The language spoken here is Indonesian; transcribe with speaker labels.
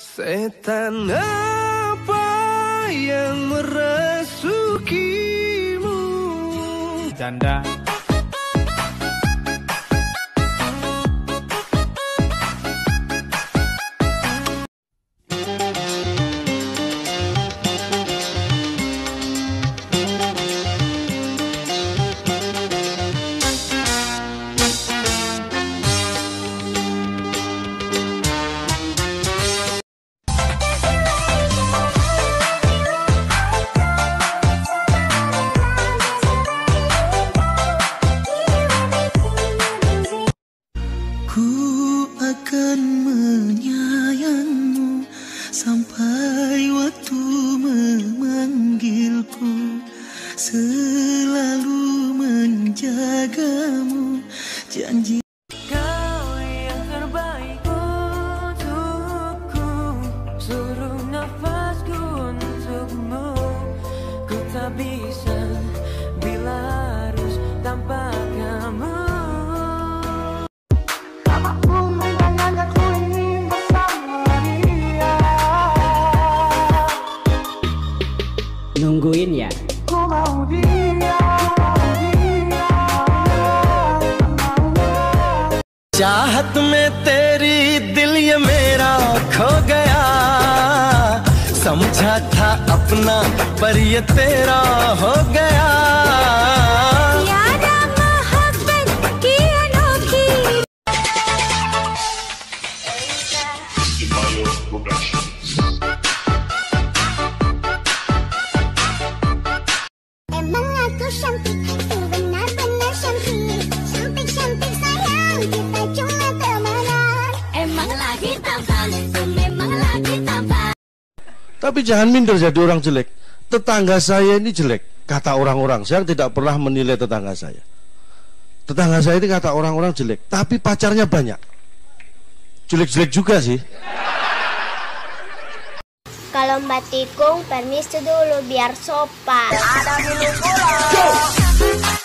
Speaker 1: Setan apa yang merasukimu? Janda.
Speaker 2: Ku akan menyayangmu sampai waktu memanggilku, selalu menjagamu, janji.
Speaker 3: Kau yang terbaik untukku, seluruh nafasku untukmu. Ku tak bisa bila harus tanpa kamu.
Speaker 4: Nungguin ya.
Speaker 1: चाहत में तेरी दिल ये मेरा खो गया, समझा था अपना पर ये तेरा हो गया।
Speaker 5: Emang aku cantik, benar-benar cantik, cantik-cantik sayang, kita cuma temenan. Emang lagi tampan, memang lagi tampan.
Speaker 6: Tapi jangan minder jadi orang jelek. Tetangga saya ini jelek, kata orang-orang. Saya tidak pernah menilai tetangga saya. Tetangga saya ini kata orang-orang jelek, tapi pacarnya banyak. Jelek-jelek juga sih.
Speaker 5: Kalau Mbak Tikung permisi dulu biar sopan.
Speaker 1: Go!